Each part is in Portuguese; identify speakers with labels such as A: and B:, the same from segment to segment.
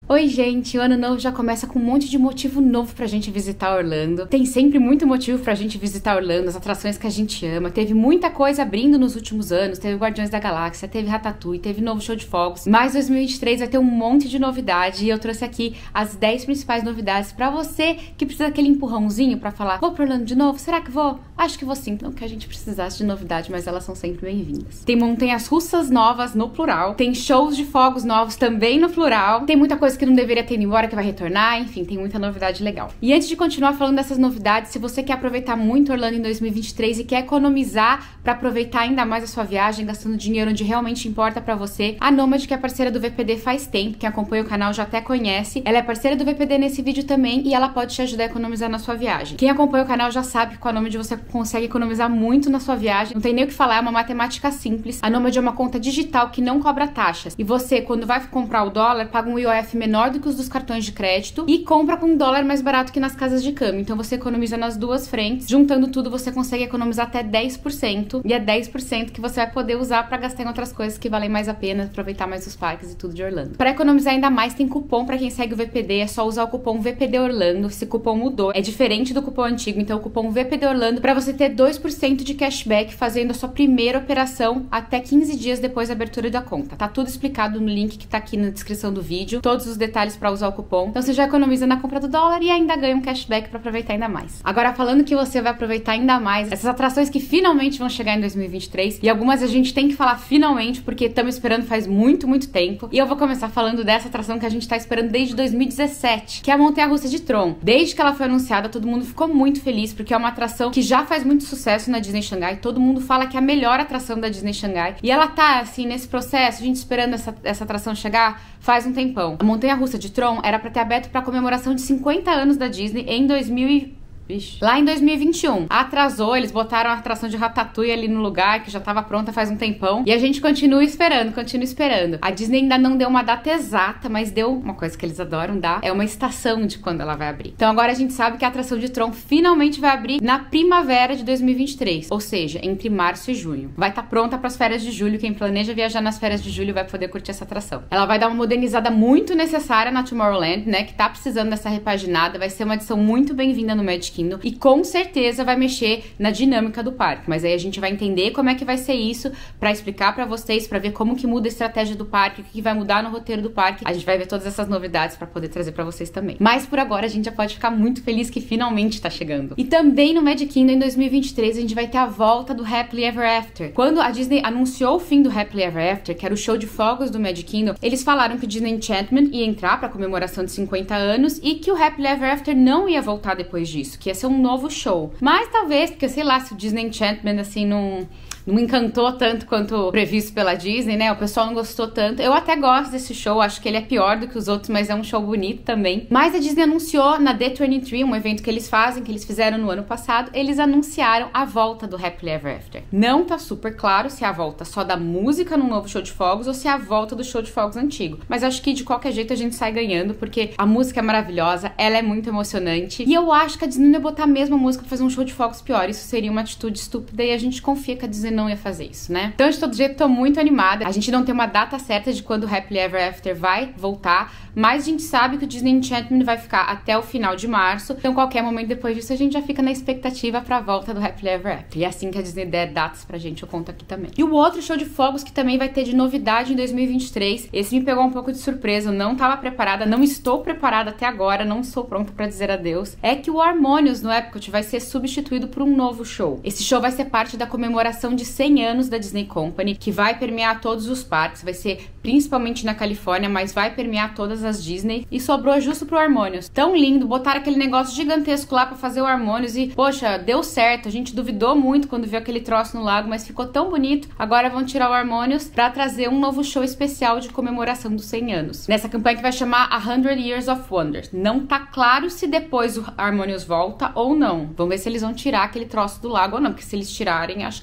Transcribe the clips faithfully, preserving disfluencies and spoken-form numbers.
A: Oi gente, o ano novo já começa com um monte de motivo novo pra gente visitar Orlando. Tem sempre muito motivo pra gente visitar Orlando, as atrações que a gente ama. Teve muita coisa abrindo nos últimos anos, teve Guardiões da Galáxia, teve Ratatouille, teve novo show de fogos. Mas dois mil e vinte e três vai ter um monte de novidade e eu trouxe aqui as dez principais novidades pra você que precisa daquele empurrãozinho pra falar: vou pra Orlando de novo? Será que vou? Acho que vou sim. Não que a gente precisasse de novidade, mas elas são sempre bem-vindas. Tem montanhas russas novas no plural, tem shows de fogos novos também no plural, tem muita coisa que não deveria ter ido embora que vai retornar, enfim, tem muita novidade legal. E antes de continuar falando dessas novidades, se você quer aproveitar muito Orlando em dois mil e vinte e três e quer economizar pra aproveitar ainda mais a sua viagem, gastando dinheiro onde realmente importa pra você, a Nomad, que é parceira do V P D faz tempo, quem acompanha o canal já até conhece, ela é parceira do V P D nesse vídeo também e ela pode te ajudar a economizar na sua viagem. Quem acompanha o canal já sabe que com a Nomad você consegue economizar muito na sua viagem, não tem nem o que falar, é uma matemática simples. A Nomad é uma conta digital que não cobra taxas e você, quando vai comprar o dólar, paga um I O F menor do que os dos cartões de crédito e compra com um dólar mais barato que nas casas de câmbio. Então você economiza nas duas frentes. Juntando tudo, você consegue economizar até dez por cento. E é dez por cento que você vai poder usar para gastar em outras coisas que valem mais a pena, aproveitar mais os parques e tudo de Orlando. Para economizar ainda mais, tem cupom para quem segue o V P D. É só usar o cupom V P D Orlando. Esse cupom mudou. É diferente do cupom antigo. Então o cupom V P D Orlando para você ter dois por cento de cashback fazendo a sua primeira operação até quinze dias depois da abertura da conta. Tá tudo explicado no link que tá aqui na descrição do vídeo. Todos os detalhes para usar o cupom. Então você já economiza na compra do dólar e ainda ganha um cashback para aproveitar ainda mais. Agora, falando que você vai aproveitar ainda mais essas atrações que finalmente vão chegar em dois mil e vinte e três, e algumas a gente tem que falar finalmente porque estamos esperando faz muito, muito tempo. E eu vou começar falando dessa atração que a gente tá esperando desde dois mil e dezessete, que é a Montanha-Russa de Tron. Desde que ela foi anunciada, todo mundo ficou muito feliz porque é uma atração que já faz muito sucesso na Disney Xangai. Todo mundo fala que é a melhor atração da Disney Xangai. E ela tá, assim, nesse processo, a gente esperando essa, essa atração chegar faz um tempão. A Montanha-Russa de Tron era pra ter aberto pra comemoração de cinquenta anos da Disney em dois mil e... Vixe. Lá em dois mil e vinte e um. Atrasou, eles botaram a atração de Ratatouille ali no lugar, que já tava pronta faz um tempão. E a gente continua esperando, continua esperando. A Disney ainda não deu uma data exata, mas deu uma coisa que eles adoram dar, é uma estação de quando ela vai abrir. Então agora a gente sabe que a atração de Tron finalmente vai abrir na primavera de dois mil e vinte e três. Ou seja, entre março e junho. Vai estar tá pronta pras férias de julho. Quem planeja viajar nas férias de julho vai poder curtir essa atração. Ela vai dar uma modernizada muito necessária na Tomorrowland, né? Que tá precisando dessa repaginada. Vai ser uma edição muito bem-vinda no Magic Kingdom e com certeza vai mexer na dinâmica do parque, mas aí a gente vai entender como é que vai ser isso pra explicar pra vocês, pra ver como que muda a estratégia do parque, o que vai mudar no roteiro do parque. A gente vai ver todas essas novidades pra poder trazer pra vocês também. Mas por agora a gente já pode ficar muito feliz que finalmente tá chegando. E também no Magic Kingdom em dois mil e vinte e três a gente vai ter a volta do Happily Ever After. Quando a Disney anunciou o fim do Happily Ever After, que era o show de fogos do Magic Kingdom, eles falaram que o Disney Enchantment ia entrar pra comemoração de cinquenta anos e que o Happily Ever After não ia voltar depois disso, que ia ser um novo show. Mas talvez, porque sei lá, se o Disney Enchantment assim não... não encantou tanto quanto previsto pela Disney, né? O pessoal não gostou tanto. Eu até gosto desse show, acho que ele é pior do que os outros, mas é um show bonito também. Mas a Disney anunciou na D vinte e três, um evento que eles fazem, que eles fizeram no ano passado, eles anunciaram a volta do Happily Ever After. Não tá super claro se é a volta só da música num novo show de fogos ou se é a volta do show de fogos antigo. Mas acho que de qualquer jeito a gente sai ganhando, porque a música é maravilhosa, ela é muito emocionante. E eu acho que a Disney não ia botar a mesma música pra fazer um show de fogos pior. Isso seria uma atitude estúpida e a gente confia que a Disney não ia fazer isso, né? Então, de todo jeito, tô muito animada. A gente não tem uma data certa de quando o Happily Ever After vai voltar, mas a gente sabe que o Disney Enchantment vai ficar até o final de março. Então, qualquer momento depois disso, a gente já fica na expectativa pra volta do Happily Ever After. E assim que a Disney der datas pra gente, eu conto aqui também. E o outro show de fogos que também vai ter de novidade em dois mil e vinte e três, esse me pegou um pouco de surpresa, eu não tava preparada, não estou preparada até agora, não estou pronta pra dizer adeus, é que o Harmonious no Epcot vai ser substituído por um novo show. Esse show vai ser parte da comemoração de cem anos da Disney Company, que vai permear todos os parques, vai ser principalmente na Califórnia, mas vai permear todas as Disney, e sobrou justo pro Harmonious. Tão lindo, botaram aquele negócio gigantesco lá pra fazer o Harmonious e, poxa, deu certo, a gente duvidou muito quando viu aquele troço no lago, mas ficou tão bonito. Agora vão tirar o Harmonious pra trazer um novo show especial de comemoração dos cem anos. Nessa campanha que vai chamar A hundred Years of Wonders. Não tá claro se depois o Harmonious volta ou não. Vamos ver se eles vão tirar aquele troço do lago ou não, porque se eles tirarem, acho que eles não vão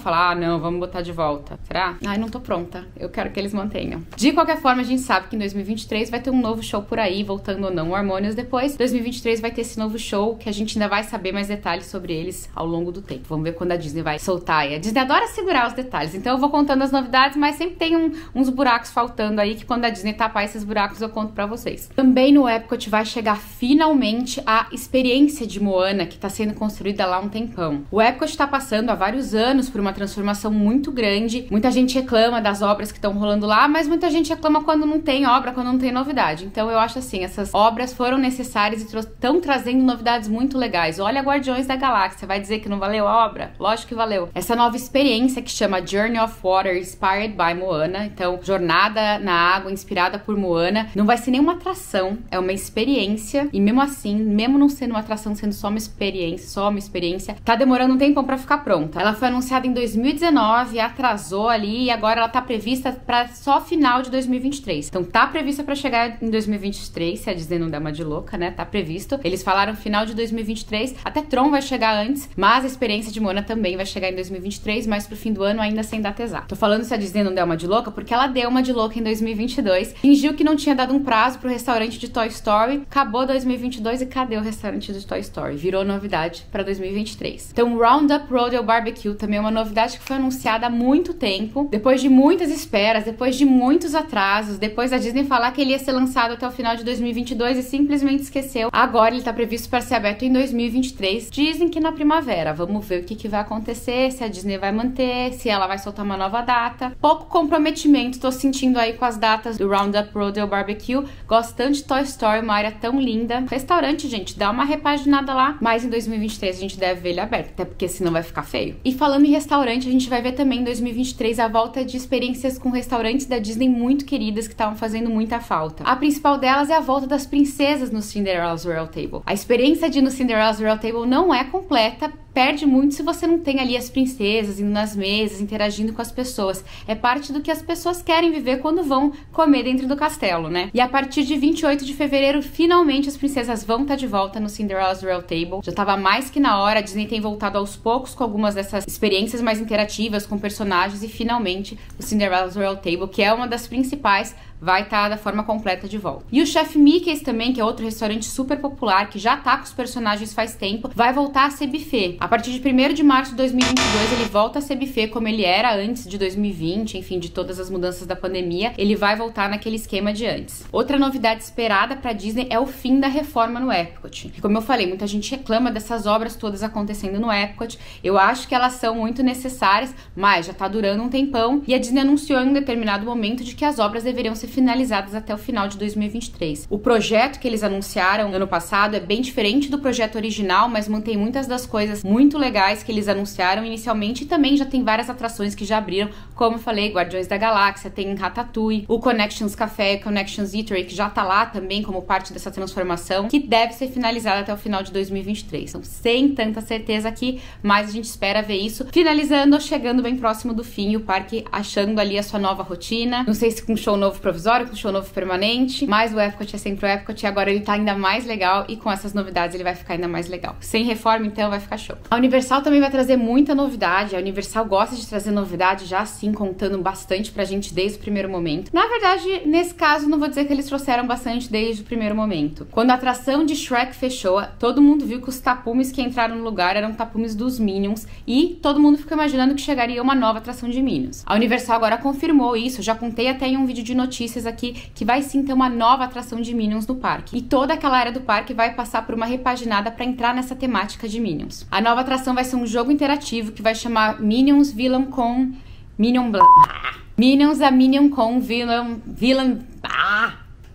A: falar, ah, não, vamos botar de volta. Será? Ai, não tô pronta. Eu quero que eles mantenham. De qualquer forma, a gente sabe que em dois mil e vinte e três vai ter um novo show por aí, voltando ou não o Harmonious depois. dois mil e vinte e três vai ter esse novo show, que a gente ainda vai saber mais detalhes sobre eles ao longo do tempo. Vamos ver quando a Disney vai soltar. E a Disney adora segurar os detalhes, então eu vou contando as novidades, mas sempre tem um, uns buracos faltando aí, que quando a Disney tapar esses buracos eu conto pra vocês. Também no Epcot vai chegar finalmente a experiência de Moana, que tá sendo construída lá há um tempão. O Epcot tá passando há vários anos por uma transformação muito grande. Muita gente reclama das obras que estão rolando lá, mas muita gente reclama quando não tem obra, quando não tem novidade. Então eu acho assim, essas obras foram necessárias e estão trazendo novidades muito legais. Olha Guardiões da Galáxia, vai dizer que não valeu a obra? Lógico que valeu. Essa nova experiência que chama Journey of Water Inspired by Moana, então jornada na água inspirada por Moana, não vai ser nenhuma atração, é uma experiência, e mesmo assim, mesmo não sendo uma atração, sendo só uma experiência, só uma experiência, tá demorando um tempão pra ficar pronta. Ela foi anunciada em dois mil e dezenove, atrasou ali, e agora ela tá prevista pra só final de dois mil e vinte e três. Então tá prevista pra chegar em dois mil e vinte e três, se a Disney não der uma de louca, né? Tá previsto. Eles falaram final de dois mil e vinte e três, até Tron vai chegar antes, mas a experiência de Moana também vai chegar em dois mil e vinte e três, mas pro fim do ano ainda sem data exata. Tô falando se a Disney não der uma de louca, porque ela deu uma de louca em dois mil e vinte e dois, fingiu que não tinha dado um prazo pro restaurante de Toy Story, acabou dois mil e vinte e dois e cadê o restaurante de Toy Story? Virou novidade pra dois mil e vinte e três. Então, Roundup Rodeo Barbecue também é uma novidade que foi anunciada há muito tempo, depois de muitas esperas, depois de muitos atrasos, depois da Disney falar que ele ia ser lançado até o final de dois mil e vinte e dois e simplesmente esqueceu. Agora ele tá previsto para ser aberto em dois mil e vinte e três, dizem que na primavera. Vamos ver o que, que vai acontecer, se a Disney vai manter, se ela vai soltar uma nova data. Pouco comprometimento tô sentindo aí com as datas do Roundup Rodeo Barbecue. Gosto tanto de Toy Story, uma área tão linda. Restaurante, gente, dá uma repaginada lá, mas em dois mil e vinte e três a gente deve ver ele aberto, até porque senão vai ficar feio. E falando em restaurante, a gente vai ver também em dois mil e vinte e três a volta de experiências com restaurantes da Disney muito queridas que estavam fazendo muita falta. A principal delas é a volta das princesas no Cinderella's Royal Table. A experiência de ir no Cinderella's Royal Table não é completa, perde muito se você não tem ali as princesas indo nas mesas, interagindo com as pessoas. É parte do que as pessoas querem viver quando vão comer dentro do castelo, né? E a partir de vinte e oito de fevereiro, finalmente as princesas vão estar de volta no Cinderella's Royal Table. Já tava mais que na hora, a Disney tem voltado aos poucos com algumas dessas experiências mais interativas com personagens, e finalmente o Cinderella's Royal Table, que é uma das principais, vai estar da forma completa de volta. E o Chef Mickey's também, que é outro restaurante super popular, que já tá com os personagens faz tempo, vai voltar a ser buffet. A partir de primeiro de março de dois mil e vinte e dois, ele volta a ser buffet como ele era antes de dois mil e vinte, enfim, de todas as mudanças da pandemia, ele vai voltar naquele esquema de antes. Outra novidade esperada pra Disney é o fim da reforma no Epcot. E como eu falei, muita gente reclama dessas obras todas acontecendo no Epcot. Eu acho que elas são muito necessárias, mas já tá durando um tempão, e a Disney anunciou em um determinado momento de que as obras deveriam ser finalizadas até o final de dois mil e vinte e três. O projeto que eles anunciaram ano passado é bem diferente do projeto original, mas mantém muitas das coisas muito legais que eles anunciaram inicialmente, e também já tem várias atrações que já abriram, como eu falei, Guardiões da Galáxia, tem Ratatouille, o Connections Café e o Connections Eatery, que já tá lá também como parte dessa transformação, que deve ser finalizada até o final de dois mil e vinte e três. Então, sem tanta certeza aqui, mas a gente espera ver isso finalizando ou chegando bem próximo do fim, o parque achando ali a sua nova rotina. Não sei se com um show novo provisório, com um show novo permanente, mas o Epcot é sempre o Epcot, e agora ele tá ainda mais legal, e com essas novidades ele vai ficar ainda mais legal. Sem reforma, então, vai ficar show. A Universal também vai trazer muita novidade. A Universal gosta de trazer novidade já assim, contando bastante pra gente desde o primeiro momento. Na verdade, nesse caso, não vou dizer que eles trouxeram bastante desde o primeiro momento. Quando a atração de Shrek fechou, todo mundo viu que os tapumes que entraram no lugar eram tapumes dos Minions, e todo mundo ficou imaginando que chegaria uma nova atração de Minions. A Universal agora confirmou isso, já contei até em um vídeo de notícias aqui, que vai sim ter uma nova atração de Minions no parque. E toda aquela área do parque vai passar por uma repaginada para entrar nessa temática de Minions. A nova atração vai ser um jogo interativo que vai chamar Minions Villain Con Minion Bla... Minions a Minion Con Villain... Villain... Ah!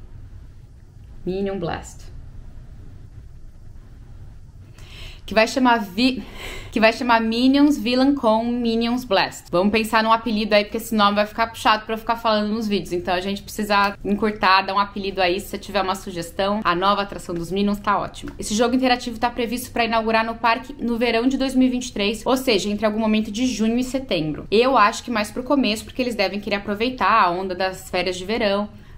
A: Minion Blast. Que vai chamar vi... que vai chamar Minions Villain Con Minions Blast. Vamos pensar num apelido aí, porque esse nome vai ficar puxado pra eu ficar falando nos vídeos. Então a gente precisa encurtar, dar um apelido aí. Se você tiver uma sugestão, a nova atração dos Minions tá ótimo. Esse jogo interativo tá previsto pra inaugurar no parque no verão de dois mil e vinte e três, ou seja, entre algum momento de junho e setembro. Eu acho que mais pro começo, porque eles devem querer aproveitar a onda das férias de verão.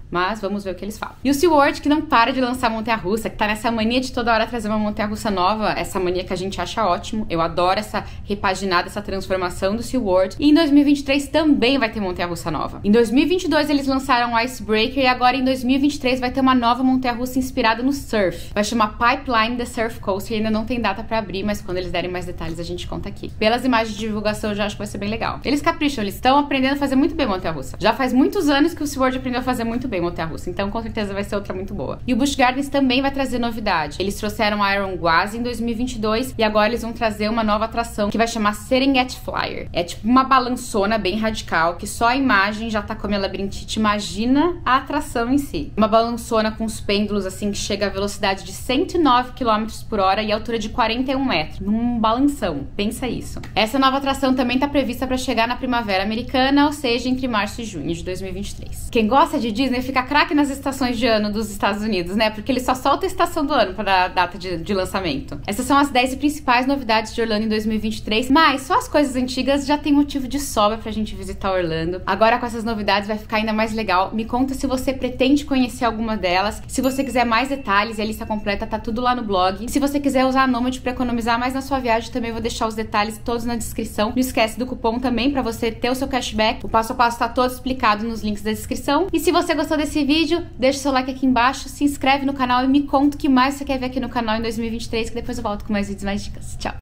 A: Mas vamos ver o que eles falam. E o SeaWorld, que não para de lançar montanha-russa, que tá nessa mania de toda hora trazer uma montanha-russa nova, essa mania que a gente acha ótimo. Eu adoro essa repaginada, essa transformação do SeaWorld. E em dois mil e vinte e três também vai ter montanha-russa nova. Em dois mil e vinte e dois eles lançaram o Icebreaker e agora em dois mil e vinte e três vai ter uma nova montanha-russa inspirada no surf. Vai chamar Pipeline The Surf Coaster e ainda não tem data pra abrir, mas quando eles derem mais detalhes a gente conta aqui. Pelas imagens de divulgação eu já acho que vai ser bem legal. Eles capricham, eles estão aprendendo a fazer muito bem montanha-russa. Já faz muitos anos que o SeaWorld aprendeu a fazer muito bem montanha-russa, então com certeza vai ser outra muito boa. E o Busch Gardens também vai trazer novidade. Eles trouxeram a Iron Gwazi em dois mil e vinte e dois e agora eles vão trazer uma nova atração que vai chamar Serengeti Flyer. É tipo uma balançona bem radical, que só a imagem já tá com a minha labirintite. Imagina a atração em si. Uma balançona com os pêndulos assim que chega a velocidade de cento e nove quilômetros por hora e altura de quarenta e um metros. Num balanção. Pensa isso. Essa nova atração também tá prevista para chegar na primavera americana, ou seja, entre março e junho de dois mil e vinte e três. Quem gosta de Disney fica craque nas estações de ano dos Estados Unidos, né? Porque eles só soltam a estação do ano para a data de, de lançamento. Essas são as dez principais novidades de Orlando em dois mil e vinte e três, mas só as coisas antigas já tem motivo de sobra pra gente visitar Orlando. Agora com essas novidades vai ficar ainda mais legal. Me conta se você pretende conhecer alguma delas. Se você quiser mais detalhes e a lista completa tá tudo lá no blog. E se você quiser usar a Nomad para economizar mais na sua viagem, também vou deixar os detalhes todos na descrição. Não esquece do cupom também para você ter o seu cashback. O passo a passo tá todo explicado nos links da descrição. E se você gostou desse vídeo, deixa o seu like aqui embaixo, se inscreve no canal e me conta o que mais você quer ver aqui no canal em dois mil e vinte e três, que depois eu volto com mais vídeos, mais dicas. Tchau!